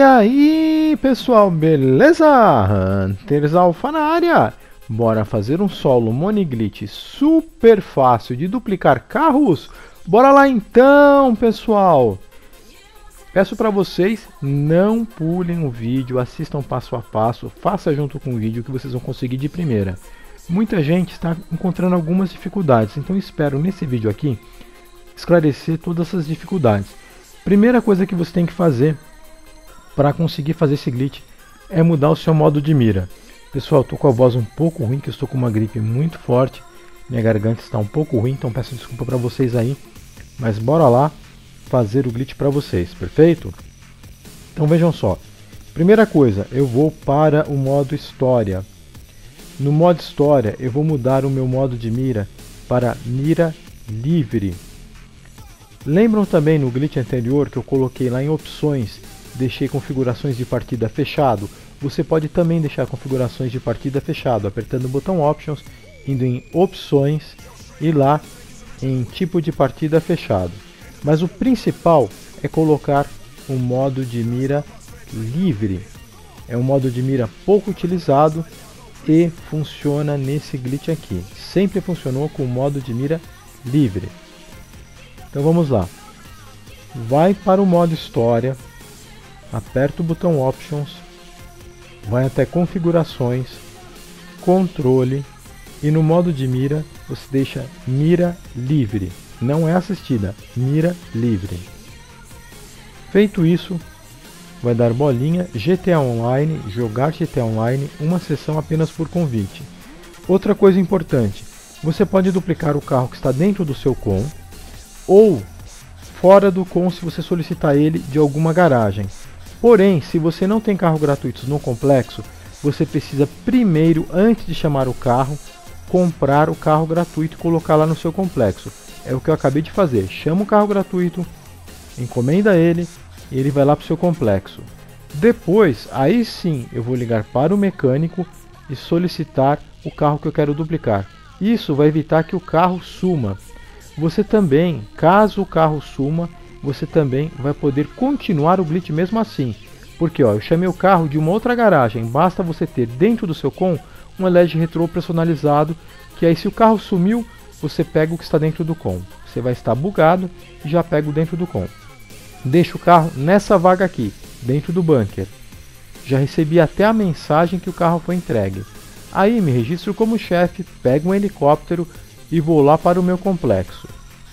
aí, pessoal, beleza? Hunters Alpha na área. Bora fazer um solo Moniglitch super fácil de duplicar carros? Bora lá então, pessoal! Peço para vocês, não pulem o vídeo, assistam passo a passo, faça junto com o vídeo que vocês vão conseguir de primeira. Muita gente está encontrando algumas dificuldades, então espero nesse vídeo aqui esclarecer todas essas dificuldades. Primeira coisa que você tem que fazer para conseguir fazer esse glitch é mudar o seu modo de mira. Pessoal, estou com a voz um pouco ruim, que eu estou com uma gripe muito forte, minha garganta está um pouco ruim, então peço desculpa para vocês aí, mas bora lá fazer o glitch para vocês, perfeito? Então vejam só, primeira coisa, eu vou para o modo história. No modo história eu vou mudar o meu modo de mira para mira livre. Lembram também no glitch anterior que eu coloquei lá em opções, deixei configurações de partida fechado? Você pode também deixar configurações de partida fechado, apertando o botão Options, indo em opções e lá em tipo de partida fechado. Mas o principal é colocar o modo de mira livre. É um modo de mira pouco utilizado e funciona nesse glitch aqui. Sempre funcionou com o modo de mira livre. Então vamos lá. Vai para o modo história, aperta o botão Options, vai até configurações, controle e no modo de mira você deixa mira livre. Não é assistida, mira livre. Feito isso, vai dar bolinha, GTA Online, jogar GTA Online, uma sessão apenas por convite. Outra coisa importante, você pode duplicar o carro que está dentro do seu com ou fora do com se você solicitar ele de alguma garagem. Porém, se você não tem carro gratuitos no complexo, você precisa primeiro, antes de chamar o carro, comprar o carro gratuito e colocar lá no seu complexo. É o que eu acabei de fazer. Chama o carro gratuito, encomenda ele e ele vai lá para o seu complexo. Depois, aí sim, eu vou ligar para o mecânico e solicitar o carro que eu quero duplicar. Isso vai evitar que o carro suma. Você também, caso o carro suma, você também vai poder continuar o glitch mesmo assim. Porque ó, eu chamei o carro de uma outra garagem, basta você ter dentro do seu com um LED retrô personalizado, que aí se o carro sumiu, você pega o que está dentro do com. Você vai estar bugado e já pega o dentro do com. Deixa o carro nessa vaga aqui, dentro do bunker. Já recebi até a mensagem que o carro foi entregue. Aí me registro como chefe, pego um helicóptero e vou lá para o meu complexo.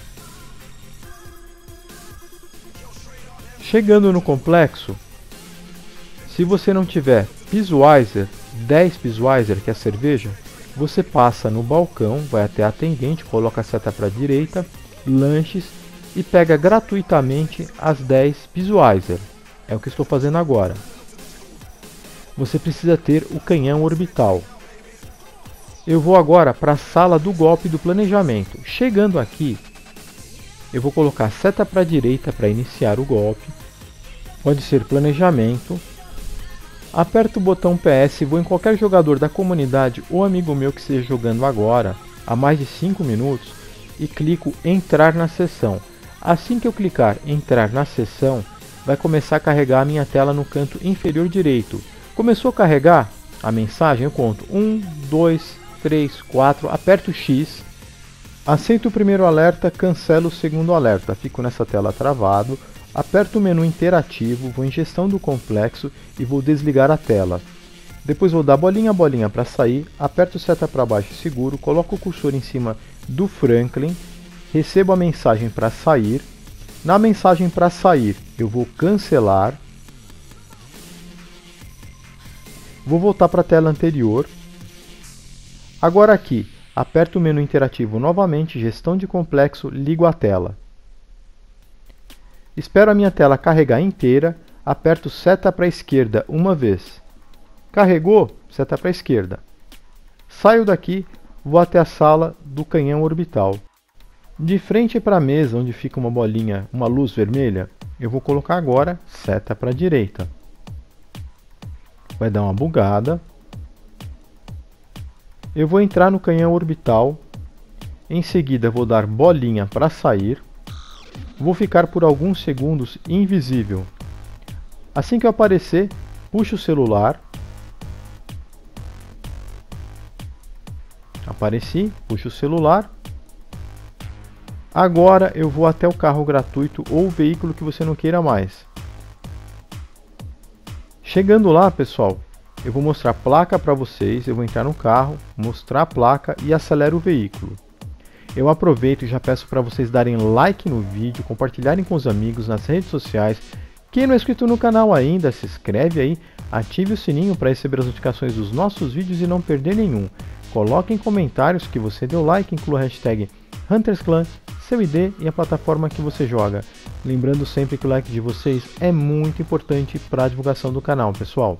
Chegando no complexo, se você não tiver Pissweiser, 10 Pissweiser, que é a cerveja, você passa no balcão, vai até a atendente, coloca a seta para a direita, lanches e pega gratuitamente as 10 Pissweiser. É o que estou fazendo agora. Você precisa ter o canhão orbital. Eu vou agora para a sala do golpe do planejamento. Chegando aqui, eu vou colocar a seta para a direita para iniciar o golpe. Pode ser planejamento. Aperto o botão PS, vou em qualquer jogador da comunidade ou amigo meu que esteja jogando agora, há mais de 5 minutos, e clico entrar na sessão. Assim que eu clicar entrar na sessão, vai começar a carregar a minha tela no canto inferior direito. Começou a carregar a mensagem, eu conto 1, 2, 3, 4, aperto X, aceito o primeiro alerta, cancelo o segundo alerta, fico nessa tela travado, aperto o menu interativo, vou em gestão do complexo e vou desligar a tela. Depois vou dar bolinha para sair, aperto seta para baixo e seguro, coloco o cursor em cima do Franklin, recebo a mensagem para sair. Na mensagem para sair eu vou cancelar, vou voltar para a tela anterior. Agora aqui, aperto o menu interativo novamente, gestão de complexo, ligo a tela. Espero a minha tela carregar inteira, aperto seta para a esquerda uma vez. Carregou, seta para a esquerda. Saio daqui, vou até a sala do canhão orbital. De frente para a mesa, onde fica uma bolinha, uma luz vermelha, eu vou colocar agora seta para a direita. Vai dar uma bugada. Eu vou entrar no canhão orbital, em seguida vou dar bolinha para sair, vou ficar por alguns segundos invisível. Assim que eu aparecer, puxa o celular. Apareci, puxa o celular. Agora eu vou até o carro gratuito ou veículo que você não queira mais. Chegando lá, pessoal, eu vou mostrar a placa para vocês. Eu vou entrar no carro, mostrar a placa e acelero o veículo. Eu aproveito e já peço para vocês darem like no vídeo, compartilharem com os amigos nas redes sociais. Quem não é inscrito no canal ainda, se inscreve aí, ative o sininho para receber as notificações dos nossos vídeos e não perder nenhum. Coloque em comentários que você deu like, inclua a hashtag HuntersClan, seu ID e a plataforma que você joga. Lembrando sempre que o like de vocês é muito importante para a divulgação do canal, pessoal.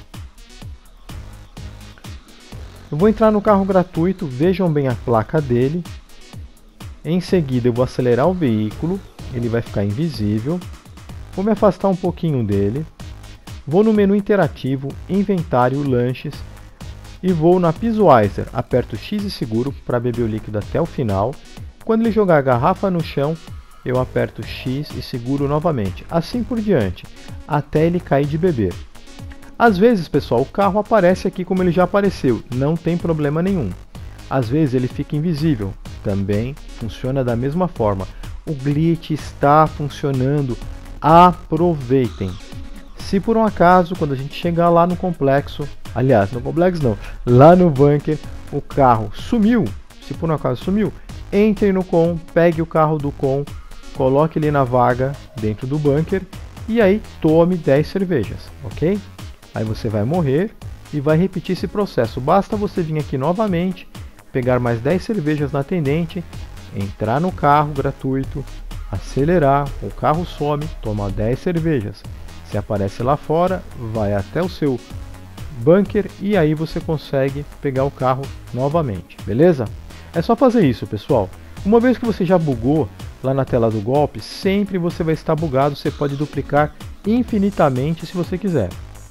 Eu vou entrar no carro gratuito, vejam bem a placa dele. Em seguida eu vou acelerar o veículo, ele vai ficar invisível. Vou me afastar um pouquinho dele. Vou no menu interativo, inventário, lanches. E vou na Pisoizer, aperto X e seguro para beber o líquido até o final. Quando ele jogar a garrafa no chão, eu aperto X e seguro novamente. Assim por diante, até ele cair de beber. Às vezes, pessoal, o carro aparece aqui como ele já apareceu, não tem problema nenhum. Às vezes ele fica invisível, também funciona da mesma forma. O glitch está funcionando, aproveitem. Se por um acaso, quando a gente chegar lá no complexo, aliás, no complexo não, lá no bunker, o carro sumiu, se por um acaso sumiu, entre no com, pegue o carro do com, coloque ele na vaga dentro do bunker e aí tome 10 cervejas, ok? Aí você vai morrer e vai repetir esse processo. Basta você vir aqui novamente, pegar mais 10 cervejas na atendente, entrar no carro gratuito, acelerar, o carro some, toma 10 cervejas. Você aparece lá fora, vai até o seu bunker e aí você consegue pegar o carro novamente, beleza? É só fazer isso, pessoal. Uma vez que você já bugou lá na tela do golpe, sempre você vai estar bugado, você pode duplicar infinitamente se você quiser.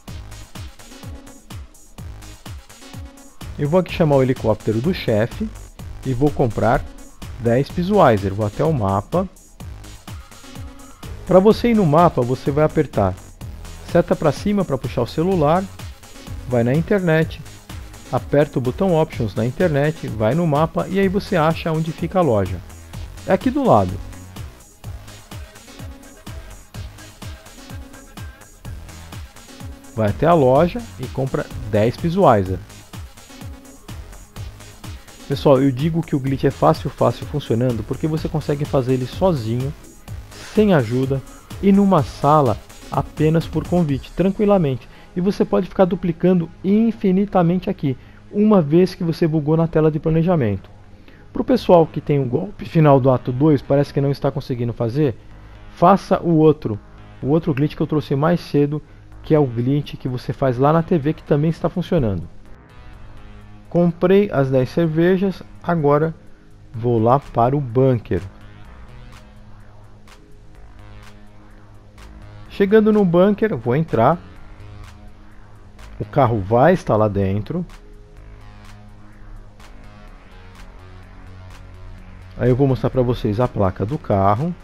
Eu vou aqui chamar o helicóptero do chefe e vou comprar 10 Pisoizer. Vou até o mapa. Para você ir no mapa, você vai apertar seta para cima para puxar o celular, vai na internet, aperta o botão Options na internet, vai no mapa e aí você acha onde fica a loja. É aqui do lado. Vai até a loja e compra 10 Pisoizer. Pessoal, eu digo que o glitch é fácil funcionando porque você consegue fazer ele sozinho, sem ajuda e numa sala apenas por convite, tranquilamente. E você pode ficar duplicando infinitamente aqui, uma vez que você bugou na tela de planejamento. Para o pessoal que tem o golpe final do ato 2, parece que não está conseguindo fazer, faça o outro glitch que eu trouxe mais cedo, que é o glitch que você faz lá na TV, que também está funcionando. Comprei as 10 cervejas, agora vou lá para o bunker. Chegando no bunker, vou entrar. O carro vai estar lá dentro. Aí eu vou mostrar para vocês a placa do carro.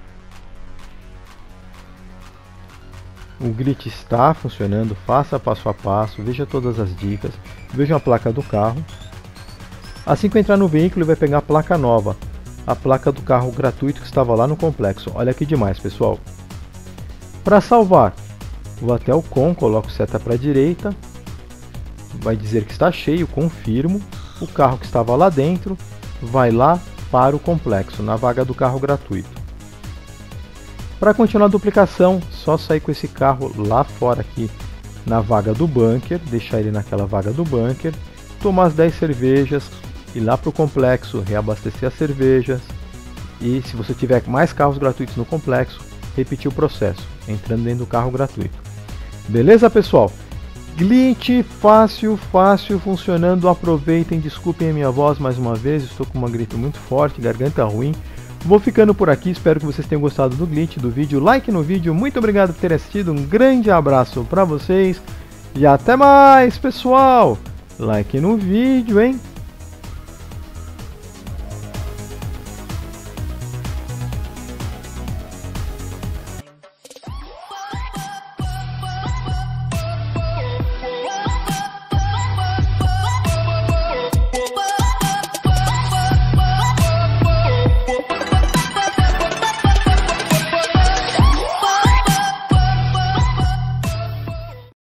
O glitch está funcionando, faça passo a passo, veja todas as dicas, veja a placa do carro. Assim que eu entrar no veículo, ele vai pegar a placa nova, a placa do carro gratuito que estava lá no complexo. Olha que demais, pessoal. Para salvar, vou até o com, coloco seta para a direita, vai dizer que está cheio, confirmo. O carro que estava lá dentro vai lá para o complexo, na vaga do carro gratuito. Para continuar a duplicação, só sair com esse carro lá fora aqui na vaga do bunker, deixar ele naquela vaga do bunker, tomar as 10 cervejas, ir lá para o complexo, reabastecer as cervejas e se você tiver mais carros gratuitos no complexo, repetir o processo, entrando dentro do carro gratuito. Beleza, pessoal? Glitch fácil funcionando, aproveitem, desculpem a minha voz mais uma vez, estou com uma gripe muito forte, garganta ruim. Vou ficando por aqui, espero que vocês tenham gostado do glitch, do vídeo, like no vídeo, muito obrigado por terem assistido, um grande abraço para vocês e até mais, pessoal! Like no vídeo, hein?